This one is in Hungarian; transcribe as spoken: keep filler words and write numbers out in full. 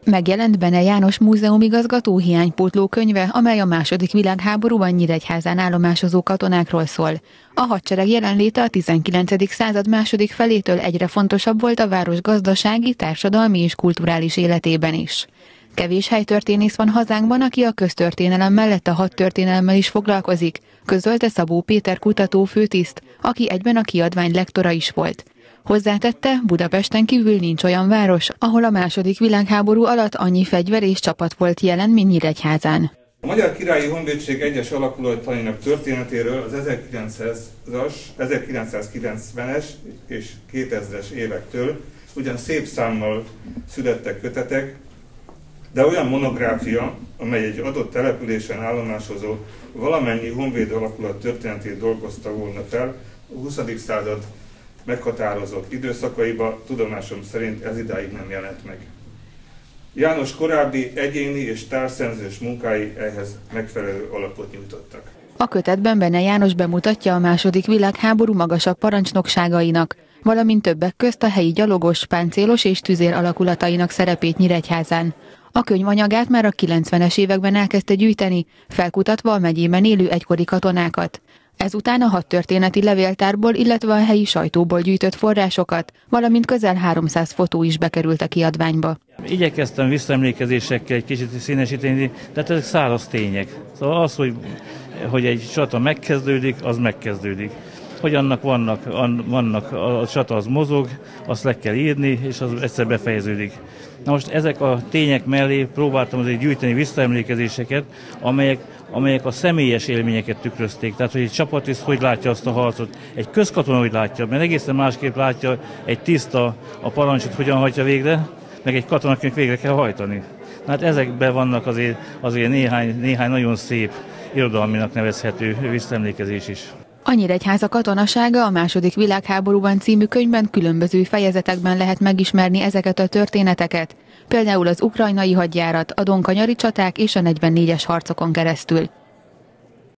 Megjelent Bene János múzeumigazgató hiánypótló könyve, amely a második világháborúban Nyíregyházán állomásozó katonákról szól. A hadsereg jelenléte a tizenkilencedik század második felétől egyre fontosabb volt a város gazdasági, társadalmi és kulturális életében is. Kevés helytörténész van hazánkban, aki a köztörténelem mellett a hadtörténelemmel is foglalkozik, közölte Szabó Péter kutató főtiszt, aki egyben a kiadvány lektora is volt. Hozzátette, Budapesten kívül nincs olyan város, ahol a második világháború alatt annyi fegyver és csapat volt jelen, mint Nyíregyházán. A Magyar Királyi Honvédség egyes alakulatainak történetéről az ezerkilencszázas, ezerkilencszázkilencvenes és kétezres évektől ugyan szép számmal születtek kötetek, de olyan monográfia, amely egy adott településen állomásozó valamennyi honvéd alakulat történetét dolgozta volna fel, a huszadik század meghatározott időszakaiba, tudomásom szerint ez idáig nem jelent meg. János korábbi egyéni és társszerzős munkái ehhez megfelelő alapot nyújtottak. A kötetben Bene János bemutatja a második világháború magasabb parancsnokságainak, valamint többek közt a helyi gyalogos, páncélos és tüzér alakulatainak szerepét Nyíregyházán. A könyv anyagát már a kilencvenes években elkezdte gyűjteni, felkutatva a megyében élő egykori katonákat. Ezután a hadtörténeti levéltárból, illetve a helyi sajtóból gyűjtött forrásokat, valamint közel háromszáz fotó is bekerült a kiadványba. Igyekeztem visszaemlékezésekkel egy kicsit színesíteni, de ezek száraz tények. Szóval az, hogy, hogy egy csata megkezdődik, az megkezdődik. Hogy annak vannak, vannak, a csata az mozog, azt le kell írni, és az egyszer befejeződik. Na most ezek a tények mellé próbáltam azért gyűjteni visszaemlékezéseket, amelyek, amelyek a személyes élményeket tükrözték. Tehát, hogy egy csapattiszt hogy látja azt a harcot, egy közkatona hogy látja, mert egészen másképp látja egy tiszt a, a parancsot, hogyan hajtja végre, meg egy katonaként végre kell hajtani. Na hát ezekben vannak azért, azért néhány, néhány nagyon szép irodalminak nevezhető visszaemlékezés is. A Nyíregyháza katonasága a második világháborúban című könyvben különböző fejezetekben lehet megismerni ezeket a történeteket, például az ukrajnai hadjárat, a donkanyari csaták és a negyvennégyes harcokon keresztül.